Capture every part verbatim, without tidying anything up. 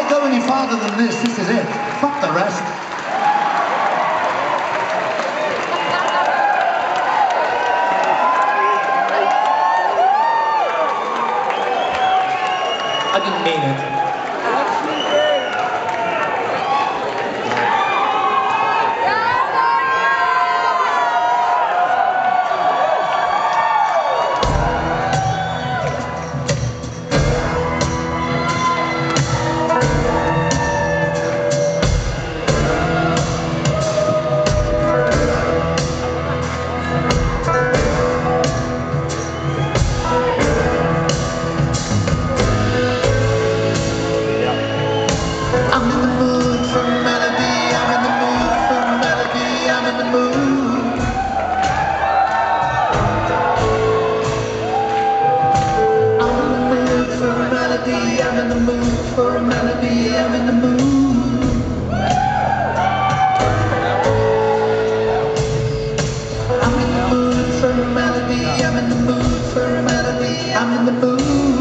I go any farther than this, this is it. Fuck the rest. I didn't mean it. I'm in the mood for a melody, I'm in the mood. I'm in the mood for a melody, I'm in the mood for a melody, I'm in the mood.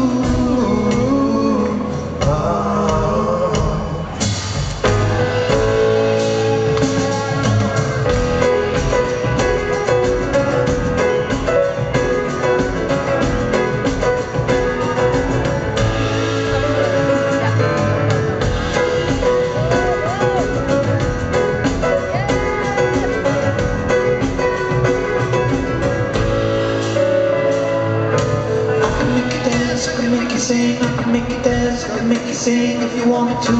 I can make you sing, I can make you dance, I can make you sing if you want me to.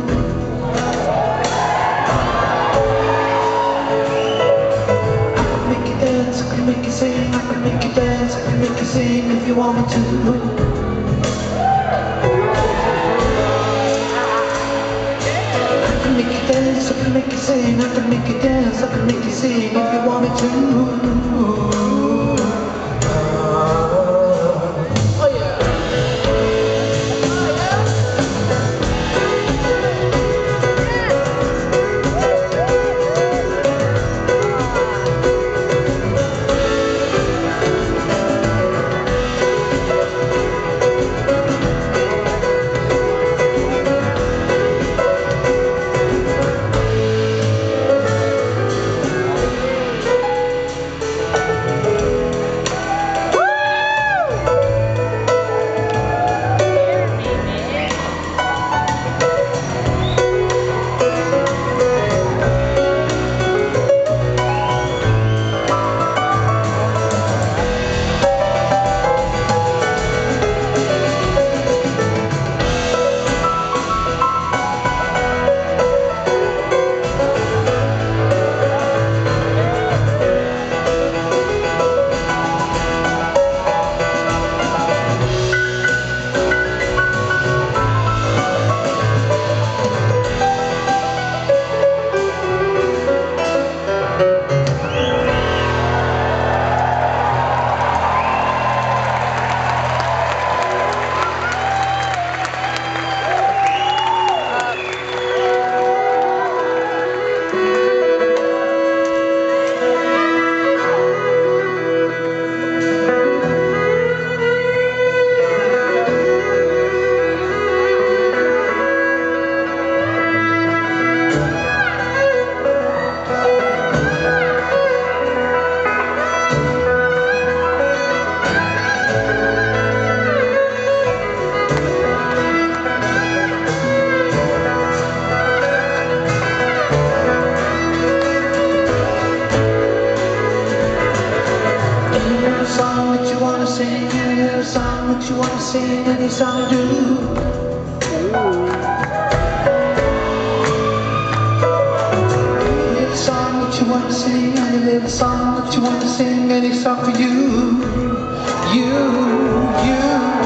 I can make you dance, I can make you sing, I can make you dance, I can make you sing if you want me to. I can make you dance, I can make you sing, I can make you dance, I can make you sing if you want me to. Song that you wanna sing, any song that you wanna sing, any song do. Any song that you wanna sing, any little song that you wanna sing, any song for you, you, you.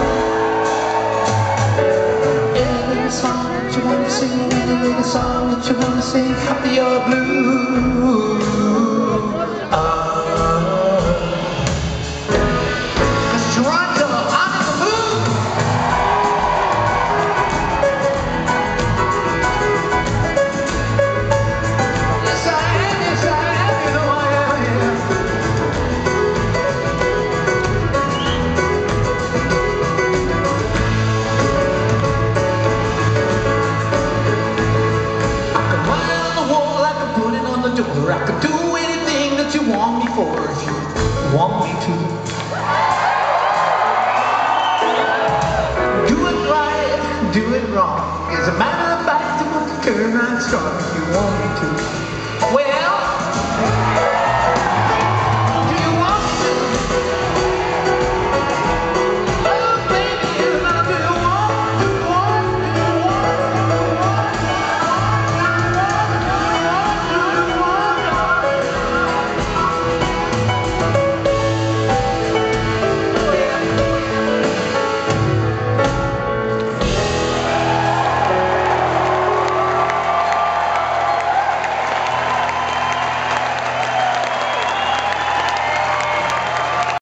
Any little song that you wanna sing, any little song that you wanna sing, happy or blue. Uh, Toronto, I'm in the mood! Yes I am, yes I am, you know I am. song if you want me to.